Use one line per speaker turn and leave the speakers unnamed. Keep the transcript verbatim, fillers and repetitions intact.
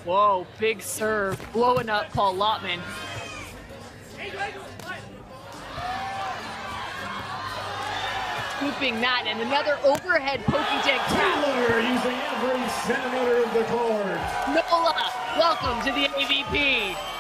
Whoa, big serve, blowing up Paul Lottman. Scooping that, and another overhead pokey deck tap.
Taylor using every centimeter of the court.
Nola, welcome to the A V P.